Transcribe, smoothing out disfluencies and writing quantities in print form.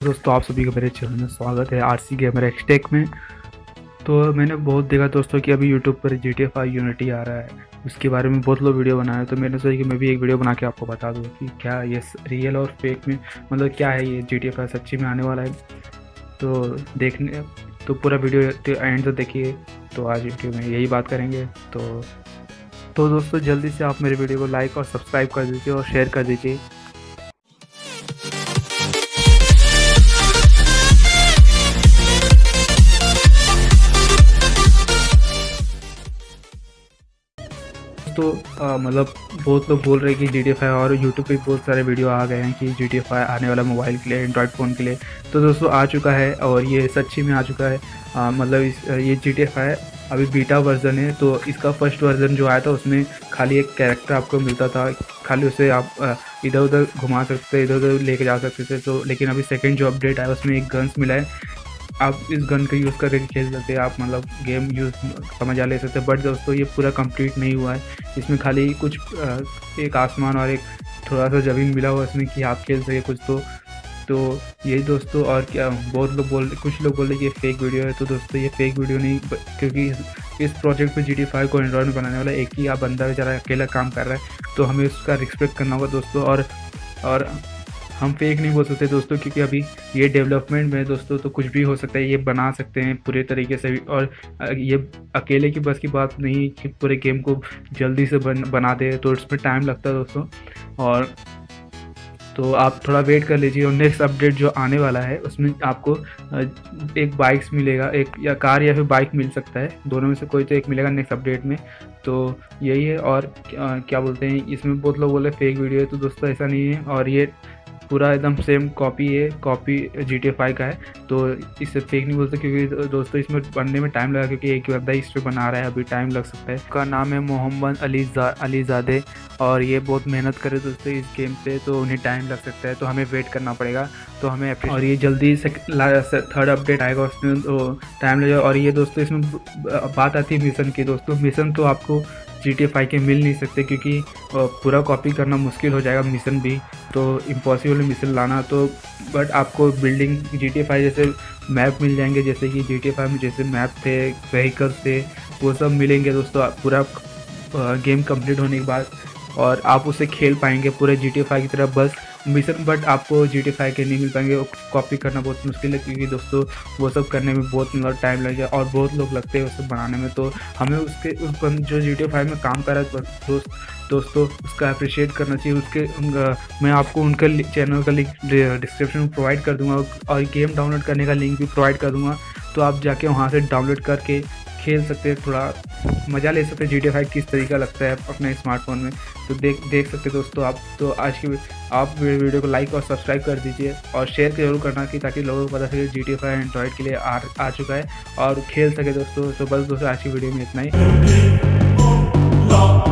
दोस्तों आप सभी का मेरे चैनल में स्वागत है आरसी गेमर एक्सटेक में। तो मैंने बहुत देखा दोस्तों कि अभी यूट्यूब पर GTA 5 यूनिटी आ रहा है, उसके बारे में बहुत लोग वीडियो बनाए। तो मैंने सोचा कि मैं भी एक वीडियो बना के आपको बता दूं कि क्या ये रियल और फेक में मतलब क्या है, ये GTA 5 सच्ची में आने वाला है। तो देखने तो पूरा वीडियो एंड तक देखिए। तो आज वीडियो में यही बात करेंगे। तो दोस्तों जल्दी से आप मेरे वीडियो को लाइक और सब्सक्राइब कर दीजिए और शेयर कर दीजिए। तो मतलब बहुत लोग बोल रहे हैं कि GTA 5 और यूट्यूब पे बहुत सारे वीडियो आ गए हैं कि GTA 5 आने वाला मोबाइल के लिए, एंड्रॉयड फ़ोन के लिए। तो दोस्तों आ चुका है और ये सच्ची में आ चुका है। मतलब ये GTA 5 अभी बीटा वर्जन है। तो इसका फर्स्ट वर्जन जो आया था उसमें खाली एक कैरेक्टर आपको मिलता था, खाली उसे आप इधर उधर घुमा सकते थे, इधर उधर लेके जा सकते थे। तो लेकिन अभी सेकेंड जो अपडेट आया उसमें एक गन्स मिला है, आप इस गन का यूज़ करके खेल सकते हैं, आप मतलब गेम यूज़ का मजा ले सकते हैं। बट दोस्तों ये पूरा कंप्लीट नहीं हुआ है, इसमें खाली कुछ एक आसमान और एक थोड़ा सा ज़मीन मिला हुआ इसमें कि आप खेल सके कुछ। तो यही दोस्तों। और क्या बहुत लोग कुछ लोग बोल रहे कि ये फेक वीडियो है। तो दोस्तों ये फेक वीडियो नहीं, क्योंकि इस प्रोजेक्ट पे GTA 5 को एंड्रॉयड में बनाने वाला एक ही आप बंदा बेचारा अकेला काम कर रहा है, तो हमें उसका रिस्पेक्ट करना होगा दोस्तों। और हम फेक नहीं बोल सकते दोस्तों, क्योंकि अभी ये डेवलपमेंट में दोस्तों, तो कुछ भी हो सकता है। ये बना सकते हैं पूरे तरीके से भी, और ये अकेले की बस की बात नहीं कि पूरे गेम को जल्दी से बना दे, तो इसमें टाइम लगता है दोस्तों। और तो आप थोड़ा वेट कर लीजिए, और नेक्स्ट अपडेट जो आने वाला है उसमें आपको एक बाइक्स मिलेगा, एक या कार या फिर बाइक मिल सकता है, दोनों में से कोई तो एक मिलेगा नेक्स्ट अपडेट में। तो यही है। और क्या बोलते हैं, इसमें बहुत लोग बोले फेक वीडियो है, तो दोस्तों ऐसा नहीं है। और ये पूरा एकदम सेम कॉपी है, कॉपी GTA 5 का है। तो इससे फेक नहीं बोलते, क्योंकि दोस्तों इसमें बनने में टाइम लगा, क्योंकि एक बंदा इस पर बना रहा है, अभी टाइम लग सकता है। उसका नाम है मोहम्मद अलीज़ादे, और ये बहुत मेहनत करे दोस्तों इस गेम पे, तो उन्हें टाइम लग सकता है, तो हमें वेट करना पड़ेगा। तो हमें और ये जल्दी से थर्ड अपडेट आएगा, उसमें तो टाइम लगेगा। और ये दोस्तों इसमें बात आती है मिशन की। दोस्तों मिशन तो आपको GTA 5 के मिल नहीं सकते, क्योंकि पूरा कॉपी करना मुश्किल हो जाएगा मिशन भी, तो इम्पॉसिबल है मिशन लाना। तो बट आपको बिल्डिंग GTA 5 जैसे मैप मिल जाएंगे, जैसे कि GTA 5 में जैसे मैप थे, व्हीकल्स थे, वो सब मिलेंगे दोस्तों पूरा गेम कंप्लीट होने के बाद। और आप उसे खेल पाएंगे पूरे GTA 5 की तरह बस मिशन। बट आपको GTA 5 के नहीं मिल पाएंगे, कॉपी करना बहुत मुश्किल है, क्योंकि दोस्तों वो सब करने में बहुत मतलब टाइम लगेगा और बहुत लोग लगते हैं वो सब बनाने में। तो हमें उसके जो GTA 5 में काम कर रहा है दोस्तों उसका अप्रिशिएट करना चाहिए। मैं आपको उनका चैनल का लिंक डिस्क्रिप्शन में प्रोवाइड कर दूंगा, और गेम डाउनलोड करने का लिंक भी प्रोवाइड कर दूंगा। तो आप जाके वहाँ से डाउनलोड करके खेल सकते हैं, थोड़ा मज़ा ले सकते हैं GTA 5 किस तरीका लगता है अपने स्मार्टफोन में। तो देख सकते हैं दोस्तों आप। तो आज की आप वीडियो को लाइक और सब्सक्राइब कर दीजिए, और शेयर जरूर करना कि ताकि लोगों को पता चले GTA 5 एंड्रॉयड के लिए आ चुका है और खेल सके दोस्तों। तो बस दोस्तों आज की वीडियो में इतना ही।